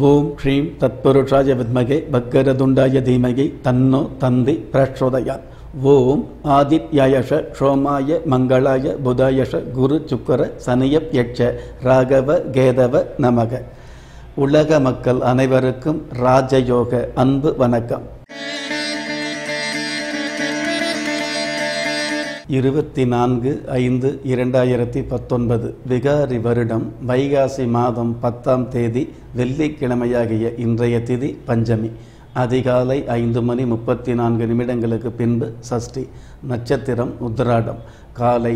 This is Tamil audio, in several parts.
ஓம் ஸ்ரீம் தத்புருஷாய வித்மகே பக்கரதுண்டாய தீமகி தன்னோ தந்தி பிரச்சோதயாத். ஓம் ஆதித்யாயஷ சோமாய மங்களாய புதாயஷ குரு சுக்கர சனியப் யட்ச ராகவ கேதவ நமக. உலக மக்கள் அனைவருக்கும் ராஜயோக அன்பு வணக்கம். 24/5/2019 விகாரி வருடம் வைகாசி மாதம் 10ஆம் தேதி வெள்ளிக்கிழமையாகிய இன்றைய திதி பஞ்சமி. அதிகாலை 5:34 பின்பு சஷ்டி. நட்சத்திரம் உத்திராடம். காலை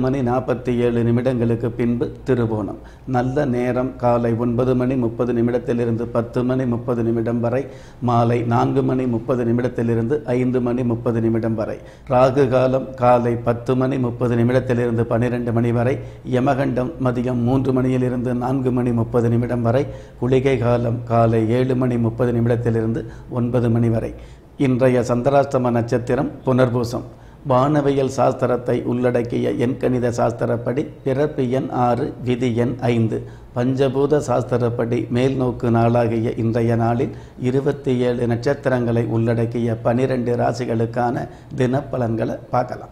8:47 பின்பு திருவோணம். நல்ல நேரம் காலை 9:30 10:30 வரை, மாலை 4:30 5:30 வரை. ராகு காலம் காலை 10:30 12 வரை. யமகண்டம் மதியம் 3 4:30 வரை. குளிகை காலம் காலை 7:30 9 வரை. இன்றைய சந்திராஷ்டம நட்சத்திரம் புனர்பூசம். வானவியல் சாஸ்திரத்தை உள்ளடக்கிய எண்கணித சாஸ்திரப்படி பிறப்பு எண் 6, விதி எண் 5. பஞ்சபூத சாஸ்திரப்படி மேல்நோக்கு நாளாகிய இன்றைய நாளில் 27 நட்சத்திரங்களை உள்ளடக்கிய 12 ராசிகளுக்கான தினப்பலன்களை பார்க்கலாம்.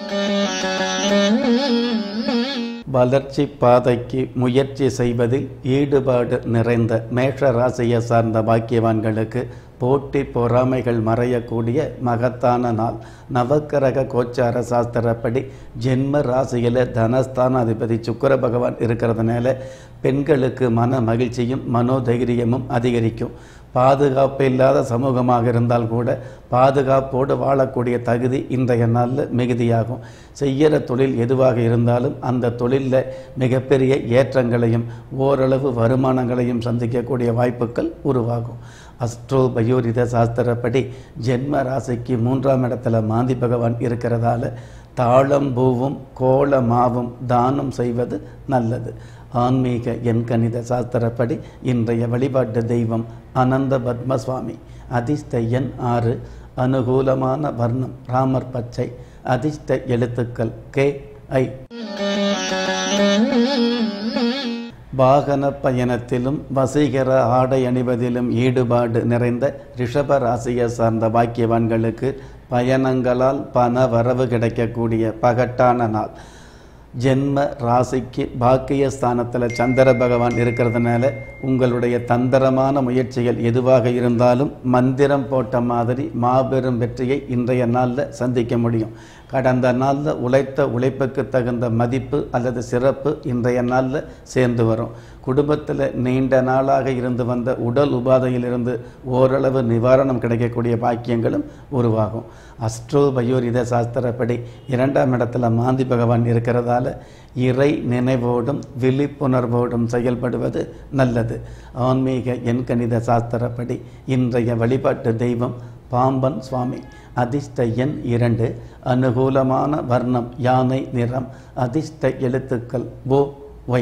வளர்ச்சி பாதைக்கு முயற்சி செய்வதில் ஈடுபாடு நிறைந்த மேஷ ராசியை சார்ந்த பாக்கியவான்களுக்கு போட்டி பொறாமைகள் மறையக்கூடிய மகத்தான நாள். நவக்கிரக கோச்சார சாஸ்திரப்படி ஜென்ம ராசியில் தனஸ்தானாதிபதி சுக்கிர பகவான் இருக்கிறதுனால பெண்களுக்கு மன மகிழ்ச்சியும் மனோதைரியமும் அதிகரிக்கும். பாதுகாப்பு இல்லாத சமூகமாக இருந்தால் கூட பாதுகாப்போடு வாழக்கூடிய தகுதி இன்றைய நாளில் மிகுதியாகும். செய்கிற தொழில் எதுவாக இருந்தாலும் அந்த தொழிலில் மிகப்பெரிய ஏற்றங்களையும் ஓரளவு வருமானங்களையும் சந்திக்கக்கூடிய வாய்ப்புகள் உருவாகும். அஸ்ட்ரோ பயோரித சாஸ்திரப்படி ஜென்ம ராசிக்கு 3ஆம் இடத்துல மாந்தி பகவான் இருக்கிறதால தாளம்பூவும் கோலமாவும் தானம் செய்வது நல்லது. ஆன்மீக எண்கணித சாஸ்திரப்படி இன்றைய வழிபாட்டு தெய்வம் அனந்த பத்மசுவாமி. அதிர்ஷ்ட எண் 6. அனுகூலமான வர்ணம் ராமர் பச்சை. அதிர்ஷ்ட எழுத்துக்கள் KI. வாகன பயணத்திலும் வசீகர ஆடை அணிவதிலும் ஈடுபாடு நிறைந்த ரிஷப ராசியை சார்ந்த பாக்கியவான்களுக்கு பயணங்களால் பண வரவு கிடைக்கக்கூடிய பகட்டான நாள். ஜென்ம ராசிக்கு பாக்கிய ஸ்தானத்தில் சந்திர பகவான் இருக்கிறதுனால உங்களுடைய தந்திரமான முயற்சிகள் எதுவாக இருந்தாலும் மந்திரம் போட்ட மாதிரி மாபெரும் வெற்றியை இன்றைய நாளில் சந்திக்க முடியும். கடந்த நாளில் உழைத்த உழைப்புக்கு தகுந்த மதிப்பு அல்லது சிறப்பு இன்றைய நாளில் சேர்ந்து வரும். குடும்பத்தில் நீண்ட நாளாக இருந்து வந்த உடல் உபாதையிலிருந்து ஓரளவு நிவாரணம் கிடைக்கக்கூடிய பாக்கியங்களும் உருவாகும். அஸ்ட்ரோ பயோரித சாஸ்திரப்படி 2ஆம் இடத்துல மாந்தி பகவான் இருக்கிறதால இறை நினைவோடும் விழிப்புணர்வோடும் செயல்படுவது நல்லது. ஆன்மீக எண்கணித சாஸ்திரப்படி இன்றைய வழிபாட்டு தெய்வம் பாம்பன் சுவாமி. அதிர்ஷ்ட எண் 2. அனுகூலமான வர்ணம் யானை நிறம். அதிர்ஷ்ட எழுத்துக்கள் OY.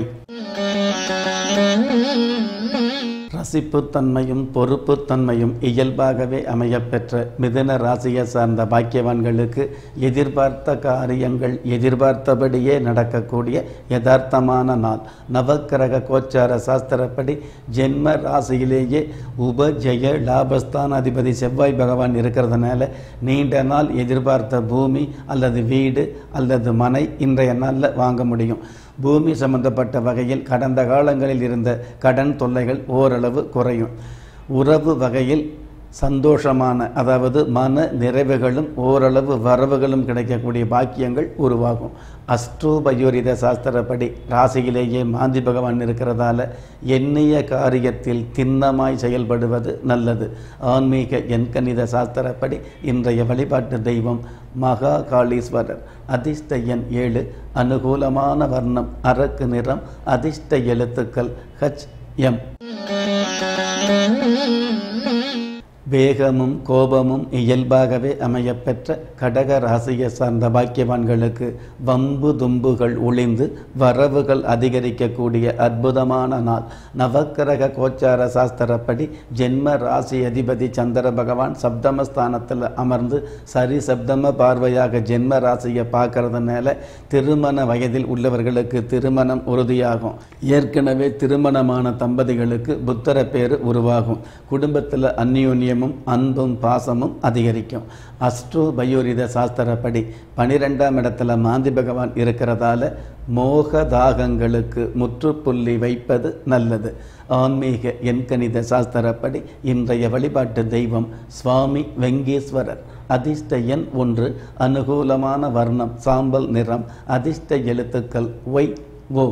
ரசிப்புத்தன்மையும் பொறுப்புத்தன்மையும் இயல்பாகவே அமையப்பெற்ற மிதுன ராசியை சார்ந்த பாக்கியவான்களுக்கு எதிர்பார்த்த காரியங்கள் எதிர்பார்த்தபடியே நடக்கக்கூடிய யதார்த்தமான நாள். நவக்கிரக கோச்சார சாஸ்திரப்படி ஜென்ம ராசியிலேயே உபஜய லாபஸ்தான அதிபதி செவ்வாய் பகவான் இருக்கிறதுனால நீண்ட நாள் எதிர்பார்த்த பூமி அல்லது வீடு அல்லது மனை இன்றைய நாளில் வாங்க முடியும். பூமி சம்பந்தப்பட்ட வகையில் கடந்த காலங்களில் இருந்த கடன் தொல்லைகள் ஓரளவு குறையும். உறவு வகையில் சந்தோஷமான அதாவது மன நிறைவுகளும் ஓரளவு வரவுகளும் கிடைக்கக்கூடிய பாக்கியங்கள் உருவாகும். அஸ்ட்ரோபயோரித சாஸ்திரப்படி ராசியிலேயே மாந்தி பகவான் இருக்கிறதால எண்ணிய காரியத்தில் திண்ணமாய் செயல்படுவது நல்லது. ஆன்மீக எண்கணித சாஸ்திரப்படி இன்றைய வழிபாட்டு தெய்வம் மகா காளீஸ்வரர். அதிர்ஷ்ட எண் 7. அனுகூலமான வர்ணம் அரக்கு நிறம். அதிர்ஷ்ட எழுத்துக்கள் HM. வேகமும் கோபமும் இயல்பாகவே அமையப்பெற்ற கடக ராசியை சார்ந்த பாக்கியவான்களுக்கு வம்பு தும்புகள் ஒளிந்து வரவுகள் அதிகரிக்கக்கூடிய அற்புதமான நாள். நவக்கிரக கோச்சார சாஸ்திரப்படி ஜென்ம ராசி அதிபதி சந்திர பகவான் சப்தமஸ்தானத்தில் அமர்ந்து சரி சப்தம பார்வையாக ஜென்ம ராசியை பார்க்கறதுனால திருமண வயதில் உள்ளவர்களுக்கு திருமணம் உறுதியாகும். ஏற்கனவே திருமணமான தம்பதிகளுக்கு புத்திர பேரு உருவாகும். குடும்பத்தில் அந்யோன்யமும் அன்பும் பாசமும் அதிகரிக்கும். அஸ்ட்ரோ பயோரித சாஸ்திரப்படி 12ஆம் இடத்துல மாந்தி பகவான் இருக்கிறதால மோக தாகங்களுக்கு முற்றுப்புள்ளி வைப்பது நல்லது. ஆன்மீக எண்கணித சாஸ்திரப்படி இன்றைய வழிபாட்டு தெய்வம் சுவாமி வெங்கீஸ்வரர். அதிர்ஷ்ட எண் 1, அனுகூலமான வர்ணம் சாம்பல் நிறம், அதிர்ஷ்ட எழுத்துக்கள் YO.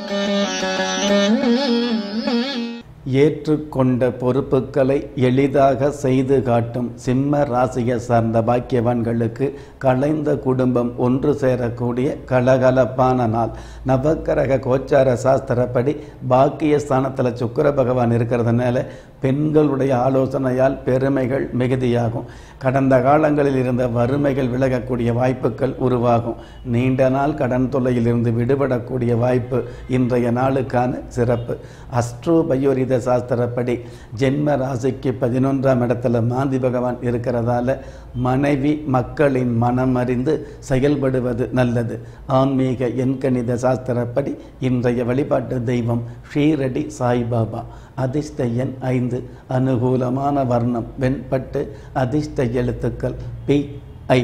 ஏற்றுக்கொண்ட பொறுப்புகளை எளிதாக செய்து காட்டும் சிம்ம ராசியை சார்ந்த பாக்கியவான்களுக்கு கலைந்த குடும்பம் ஒன்று சேரக்கூடிய கலகலப்பான நாள். நவக்கிரக கோச்சார சாஸ்திரப்படி பாக்கிய ஸ்தானத்தில் சுக்கிர பகவான் இருக்கிறதுனால பெண்களுடைய ஆலோசனையால் பெருமைகள் மிகுதியாகும். கடந்த காலங்களில் இருந்த வறுமைகள் விலகக்கூடிய வாய்ப்புகள் உருவாகும். நீண்ட நாள் கடன் தொல்லையிலிருந்து விடுபடக்கூடிய வாய்ப்பு இன்றைய நாளுக்கான சிறப்பு. அஸ்ட்ரோ பயோரித சாஸ்திரப்படி ஜென்ம ராசிக்கு 11ஆம் இடத்துல மாந்தி பகவான் இருக்கிறதால மனைவி மக்களின் மனம் அறிந்து செயல்படுவது நல்லது. ஆன்மீக எண்கணித சாஸ்திரப்படி இன்றைய வழிபாட்டு தெய்வம் ஷீரடி சாய்பாபா. அதிர்ஷ்ட எண் 5, அனுகூலமான வர்ணம் வெண்பட்டு, அதிர்ஷ்ட எழுத்துக்கள் PI.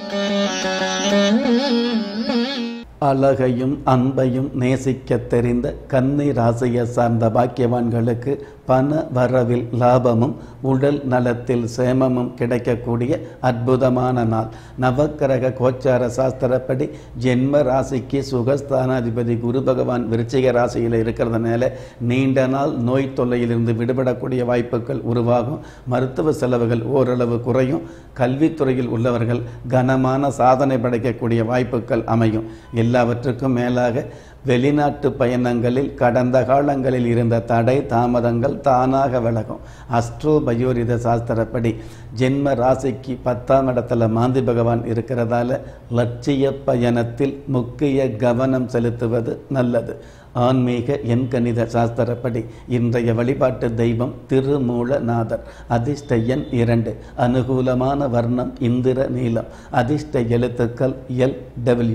அழகையும் அன்பையும் நேசிக்க தெரிந்த கன்னி ராசியை சார்ந்த பாக்கியவான்களுக்கு பண வரவில் லாபமும் உடல் நலத்தில் சேமமும் கிடைக்கக்கூடிய அற்புதமான நாள். நவக்கிரக கோச்சார சாஸ்திரப்படி ஜென்ம ராசிக்கு சுகஸ்தானாதிபதி குரு பகவான் விருச்சிக ராசியில் இருக்கிறதுனால நீண்ட நாள் நோய் தொல்லையிலிருந்து விடுபடக்கூடிய வாய்ப்புகள் உருவாகும். மருத்துவ செலவுகள் ஓரளவு குறையும். கல்வித்துறையில் உள்ளவர்கள் கனமான சாதனை படைக்கக்கூடிய வாய்ப்புகள் அமையும். எல்லாவற்றுக்கும் மேலாக வெளிநாட்டு பயணங்களில் கடந்த காலங்களில் இருந்த தடை தாமதங்கள் தானாக விலகும். அஸ்ட்ரோ பயோரித சாஸ்திரப்படி ஜென்ம ராசிக்கு 10ஆம் இடத்துல மாந்தி பகவான் இருக்கிறதால லட்சிய பயணத்தில் முக்கிய கவனம் செலுத்துவது நல்லது. ஆன்மீக எண்கணித சாஸ்திரப்படி இன்றைய வழிபாட்டு தெய்வம் திருமூலநாதர். அதிர்ஷ்ட எண் 2, அனுகூலமான வர்ணம் இந்திர நீலம், அதிர்ஷ்ட எழுத்துக்கள் LW.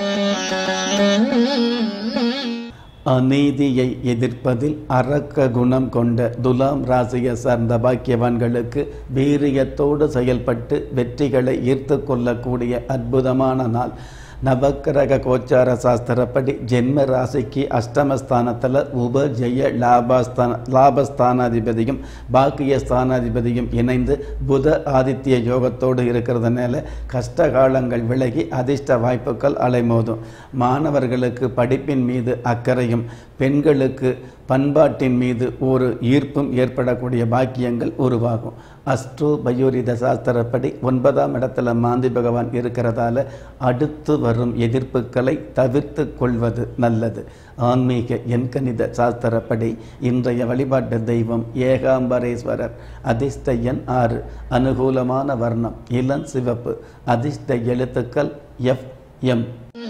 அநீதியை எதிர்ப்பதில் அரக்க குணம் கொண்ட துலாம் ராசியை சார்ந்த பாக்கியவான்களுக்கு வீரியத்தோடு செயல்பட்டு வெற்றிகளை ஈர்த்து கொள்ளக்கூடிய அற்புதமான நாள். நவக்கிரக கோச்சார சாஸ்திரப்படி ஜென்ம ராசிக்கு அஷ்டமஸ்தானத்தில் உபஜய லாபஸ்தானாதிபதியும் பாக்கிய ஸ்தானாதிபதியும் இணைந்து புத ஆதித்ய யோகத்தோடு இருக்கிறதுனால கஷ்டகாலங்கள் விலகி அதிர்ஷ்ட வாய்ப்புகள் அலைமோதும். மாணவர்களுக்கு படிப்பின் மீது அக்கறையும் பெண்களுக்கு பண்பாட்டின் மீது ஒரு ஈர்ப்பும் ஏற்படக்கூடிய பாக்கியங்கள் உருவாகும். அஸ்ட்ரோ பயோரித சாஸ்திரப்படி 9ஆம் இடத்துல மாந்தி பகவான் இருக்கிறதால அடுத்து வரும் எதிர்ப்புகளை தவிர்த்து கொள்வது நல்லது. ஆன்மீக எண்கணித சாஸ்திரப்படி இன்றைய வழிபாட்டு தெய்வம் ஏகாம்பரேஸ்வரர். அதிர்ஷ்ட எண் 6, அனுகூலமான வர்ணம் இளம் சிவப்பு, அதிர்ஷ்ட எழுத்துக்கள் FM.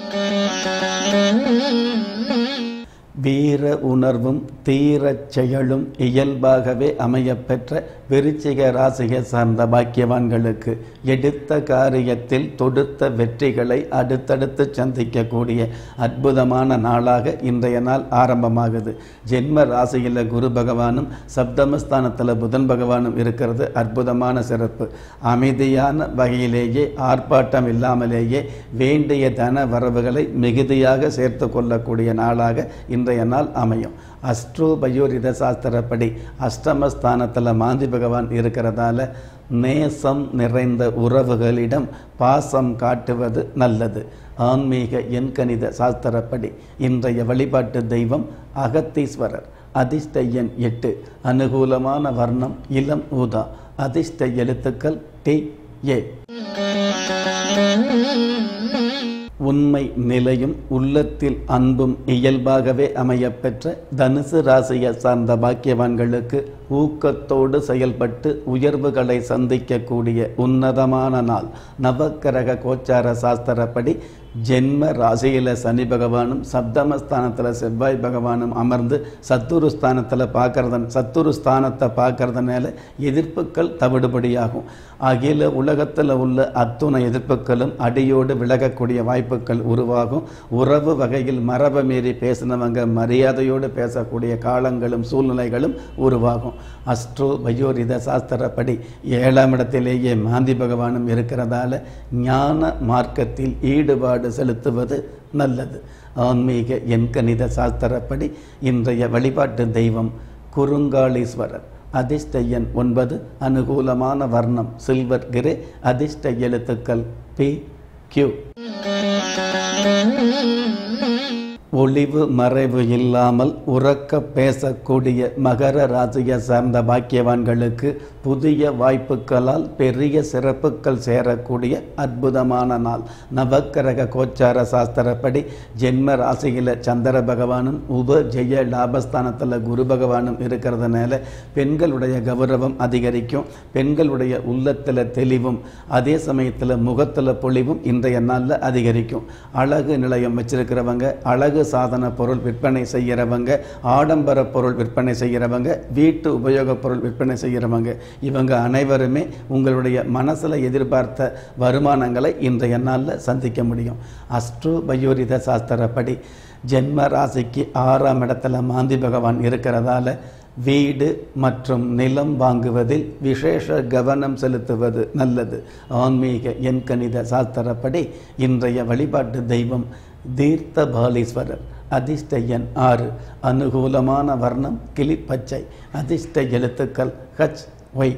வீர உணர்வும் தீரச் செயலும் இயல்பாகவே அமையப்பெற்ற விருச்சிக ராசியை சார்ந்த பாக்கியவான்களுக்கு எடுத்த காரியத்தில் தொடுத்த வெற்றிகளை அடுத்தடுத்து சந்திக்கக்கூடிய அற்புதமான நாளாக இன்றைய நாள் ஆரம்பமாகுது. ஜென்ம ராசியில் குரு பகவானும் சப்தமஸ்தானத்தில் புதன் பகவானும் இருக்கிறது அற்புதமான சிறப்பு. அமைதியான வகையிலேயே ஆர்ப்பாட்டம் இல்லாமலேயே வேண்டிய தன வரவுகளை மிகுதியாக சேர்த்து கொள்ளக்கூடிய நாளாக இன்றைய நாள் அமையும். அஸ்ட்ரோ பயோரித சாஸ்திரப்படி அஷ்டமஸ்தானத்தில் மாந்தி பகவான் இருக்கிறதால நேசம் நிறைந்த உறவுகளிடம் பாசம் காட்டுவது நல்லது. ஆன்மீக எண்கணித சாஸ்திரப்படி இன்றைய வழிபாட்டு தெய்வம் அகத்தீஸ்வரர். அதிர்ஷ்ட எண் 8, அனுகூலமான வர்ணம் இளம் ஊதா, அதிர்ஷ்ட எழுத்துக்கள் TA. உண்மை நிலையும் உள்ளத்தில் அன்பும் இயல்பாகவே அமையப்பெற்ற தனுசு ராசியை சார்ந்த பாக்கியவான்களுக்கு ஊக்கத்தோடு செயல்பட்டு உயர்வுகளை சந்திக்கக்கூடிய உன்னதமான நாள். நவக்கிரக கோச்சார சாஸ்திரப்படி ஜென்ம ராசியில் சனி பகவானும் சப்தமஸ்தானத்தில் செவ்வாய் பகவானும் அமர்ந்து சத்துரு ஸ்தானத்தை பார்க்கறதுனால எதிர்ப்புகள் தவிடுபடியாகும். அகில உலகத்தில் உள்ள அத்துணை எதிர்ப்புகளும் அடியோடு விலகக்கூடிய வாய்ப்புகள் உருவாகும். உறவு வகையில் மரபை மீறி பேசினவங்க மரியாதையோடு பேசக்கூடிய காலங்களும் சூழ்நிலைகளும் உருவாகும். அஸ்ட்ரோ பயோரித சாஸ்திரப்படி 7ஆம் இடத்திலேயே மாந்தி பகவானும் இருக்கிறதால ஞான மார்க்கத்தில் ஈடுபாடு செலுத்துவது நல்லது. ஆன்மீக எண்கணித சாஸ்திரப்படி இன்றைய வழிபாட்டு தெய்வம் குறுங்காளீஸ்வரர். அதிர்ஷ்ட எண் 9. அனுகூலமான வர்ணம் சில்வர் கிரே. அதிர்ஷ்ட எழுத்துக்கள் PQ. ஒளிவு மறைவு இல்லாமல் உறக்க பேசக்கூடிய மகர ராசியை சார்ந்த பாக்கியவான்களுக்கு புதிய வாய்ப்புகளால் பெரிய சிறப்புகள் சேரக்கூடிய அற்புதமான நாள். நவக்கிரக கோச்சார சாஸ்திரப்படி ஜென்ம ராசியில் சந்திர பகவானும் உபஜெய லாபஸ்தானத்தில் குரு பகவானும் இருக்கிறதுனால பெண்களுடைய கௌரவம் அதிகரிக்கும். பெண்களுடைய உள்ளத்தில் தெளிவும் அதே சமயத்தில் முகத்தில் பொலிவும் இன்றைய நாளில் அதிகரிக்கும். அழகு நிலையம் வச்சிருக்கிறவங்க, அழகு சாதன பொருள் விற்பனை செய்கிறவங்க, ஆடம்பர பொருள் விற்பனை செய்கிறவங்க, வீட்டு உபயோகப் பொருள் விற்பனை செய்கிறவங்க, இவங்க அனைவருமே உங்களுடைய மனசில் எதிர்பார்த்த வருமானங்களை இன்றைய நாளில் சந்திக்க முடியும். அஸ்ட்ரோ பயோரித சாஸ்திரப்படி ஜென்ம ராசிக்கு 6ஆம் இடத்துல மாந்தி பகவான் இருக்கிறதால வீடு மற்றும் நிலம் வாங்குவதில் விசேஷ கவனம் செலுத்துவது நல்லது. ஆன்மீக எண்கணித சாஸ்திரப்படி இன்றைய வழிபாட்டு தெய்வம் தீர்த்தபாலீஸ்வரர். அதிர்ஷ்ட எண் 6. அனுகூலமான வர்ணம் கிளிப்பச்சை. அதிர்ஷ்ட எழுத்துக்கள் HY.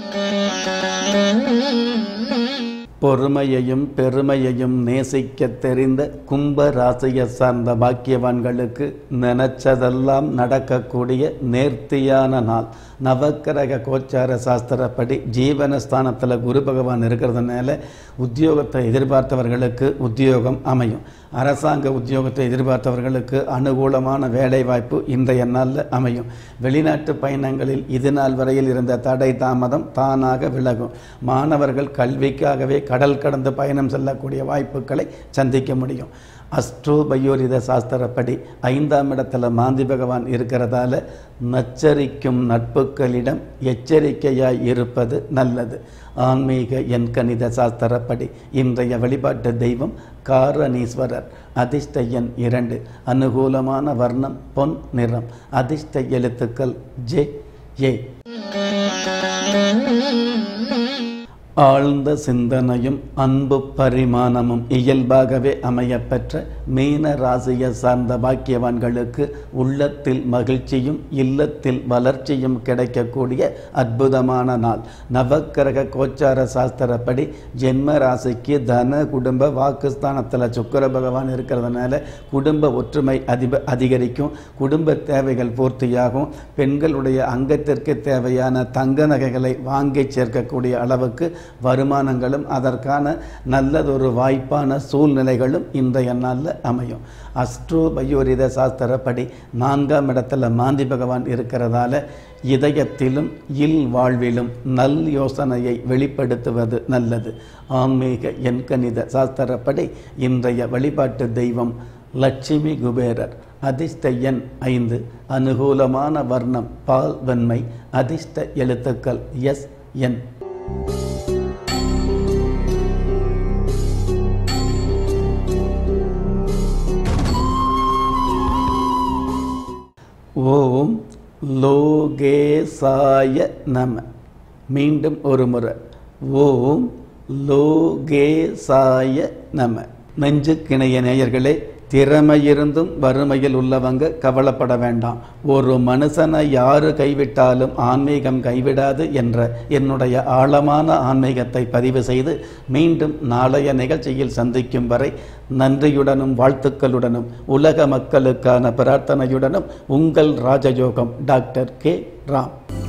பொறுமையையும் பெருமையையும் நேசிக்க தெரிந்த கும்ப ராசியை சார்ந்த பாக்கியவான்களுக்கு நினைச்சதெல்லாம் நடக்கக்கூடிய நேர்த்தியான நாள். நவக்கிரக கோச்சார சாஸ்திரப்படி ஜீவனஸ்தானத்தில் குரு பகவான் இருக்கிறதுனால உத்தியோகத்தை எதிர்பார்த்தவர்களுக்கு உத்தியோகம் அமையும். அரசாங்க உத்தியோகத்தை எதிர்பார்த்தவர்களுக்கு அனுகூலமான வேலைவாய்ப்பு இன்றைய நாளில் அமையும். வெளிநாட்டு பயணங்களில் இது நாள் வரையில் இருந்த தடை தாமதம் தானாக விலகும். மாணவர்கள் கல்விக்காகவே கடல் கடந்து பயணம் செல்லக்கூடிய வாய்ப்புகளை சந்திக்க முடியும். அஸ்ட்ரோ பயோரித சாஸ்திரப்படி 5ஆம் இடத்துல மாந்தி பகவான் இருக்கிறதால நச்சரிக்கும் நட்புகளிடம் எச்சரிக்கையாய் இருப்பது நல்லது. ஆன்மீக எண்கணித சாஸ்திரப்படி இன்றைய வழிபாட்டு தெய்வம் காரணீஸ்வரர். அதிர்ஷ்ட எண் 2. அனுகூலமான வர்ணம் பொன் நிறம். அதிர்ஷ்ட எழுத்துக்கள் JA. ஆழ்ந்த சிந்தனையும் அன்பு பரிமாணமும் இயல்பாகவே அமையப்பெற்ற மீன ராசியை சார்ந்த பாக்கியவான்களுக்கு உள்ளத்தில் மகிழ்ச்சியும் இல்லத்தில் வளர்ச்சியும் கிடைக்கக்கூடிய அற்புதமான நாள். நவக்கிரக கோச்சார சாஸ்திரப்படி ஜென்ம ராசிக்கு தன குடும்ப வாக்குஸ்தானத்தில் சுக்கிர பகவான் இருக்கிறதுனால குடும்ப ஒற்றுமை அதிகரிக்கும். குடும்ப தேவைகள் பூர்த்தியாகும். பெண்களுடைய அங்கத்திற்கு தேவையான தங்க நகைகளை வாங்கி சேர்க்கக்கூடிய அளவுக்கு வருமானங்களும் அதற்கான நல்லதொரு வாய்ப்பான சூழ்நிலைகளும் இன்றைய நாளில் அமையும். அஸ்ட்ரோ பயோரித சாஸ்திரப்படி 4ஆம் இடத்துல மாந்தி பகவான் இருக்கிறதால இதயத்திலும் வாழ்விலும் நல் யோசனையை வெளிப்படுத்துவது நல்லது. ஆன்மீக எண்கணித சாஸ்திரப்படி இன்றைய வழிபாட்டு தெய்வம் லட்சுமி குபேரர். அதிர்ஷ்ட எண் 5. அனுகூலமான வர்ணம் பால் வெண்மை. அதிர்ஷ்ட எழுத்துக்கள் SN. ஓம் லோகேசாய நம. மீண்டும் ஒரு முறை ஓம் லோகேசாய நம. நெஞ்சுக்கிணைய நேயர்களே, திறமையிருந்தும் வறுமையில் உள்ளவங்க கவலைப்பட வேண்டாம். ஒரு மனுஷனை யாரு கைவிட்டாலும் ஆன்மீகம் கைவிடாது என்ற என்னுடைய ஆழமான ஆன்மீகத்தை பதிவு செய்து மீண்டும் நாளைய நிகழ்ச்சியில் சந்திக்கும் வரை நன்றியுடனும் வாழ்த்துக்களுடனும் உலக மக்களுக்கான பிரார்த்தனையுடனும் உங்கள் ராஜயோகம் டாக்டர் K. ராம்.